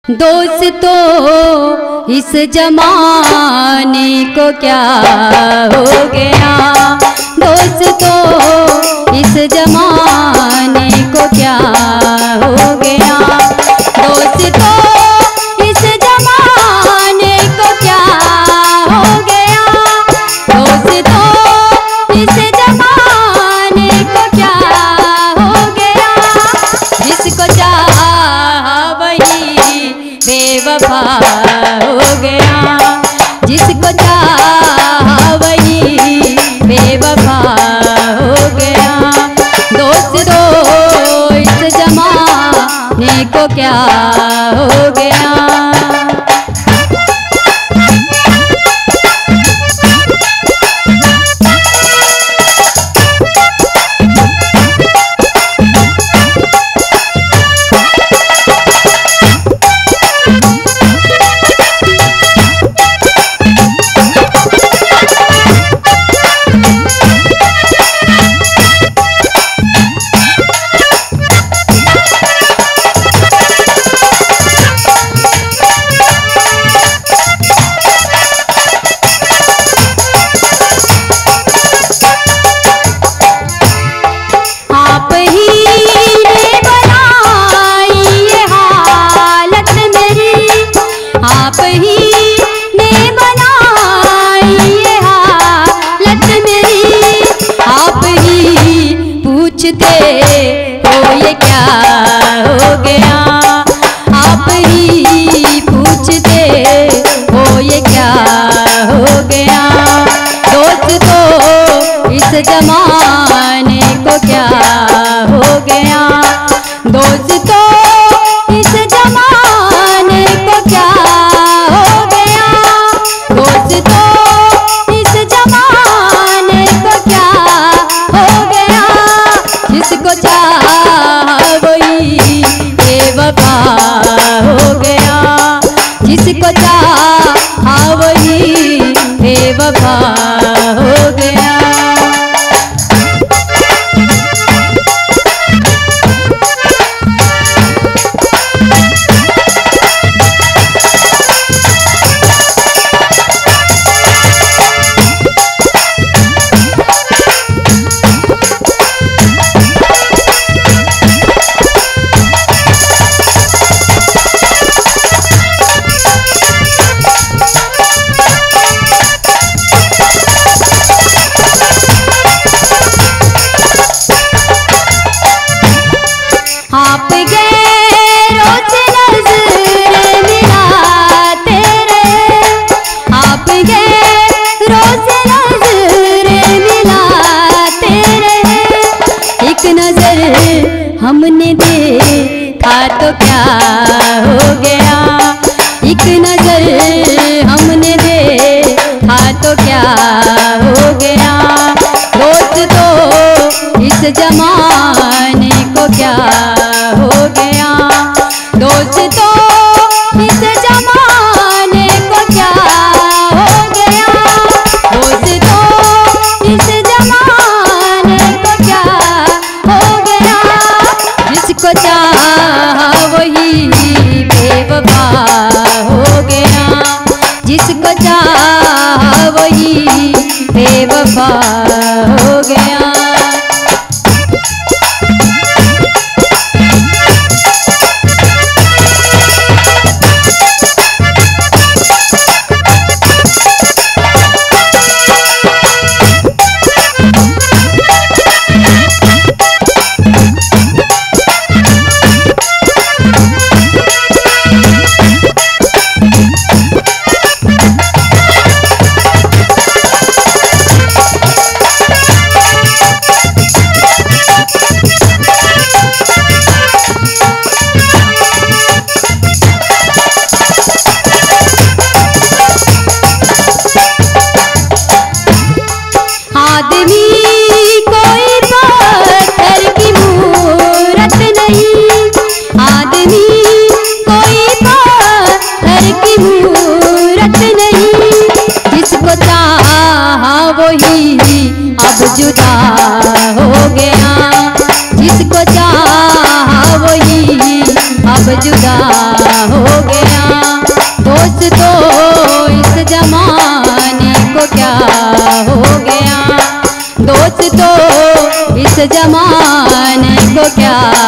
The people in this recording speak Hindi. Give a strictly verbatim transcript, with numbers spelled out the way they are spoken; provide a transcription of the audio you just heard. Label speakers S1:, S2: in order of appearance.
S1: दोस्तों इस जमाने को क्या हो गया, दोस्तों इस जमाने को क्या हो गया, दोस्तों इस जमाने को क्या हो गया, दोस्तों इस जमाने को क्या हो गया, जिसको चाहा वही बेवफा हो गया, जिसको चाहा वही बेवफा हो गया, दोस्तों इस जमाने को क्या हो गया। हो ये क्या हो गया, आप ही पूछते हो ये क्या हो गया, दोस्तों इस जमाने को क्या हो गया, दोस्तों इस जमाने को क्या हो गया, दोस्तों इस जमाने को क्या हो गया, जिसको चाहा वही बेवफा हो गया, जिसको चाहा वही बेवफा हो गया। आप गैरों से नज़रें मिलाते रहे, आप गैरों से नज़रें मिलाते रहे, एक नज़र हमने देखा तो क्या हो गया, एक नज़र हमने देखा तो क्या हो गया, दोस्तों इस जमाने को क्या हो गया, दोस्तों इस जमाने को क्या हो गया, दोस्तों इस जमाने को क्या हो गया, जिसको चाहा वही बेवफा हो गया, जिसको चाहा वही बेवफा हो गया। को क्या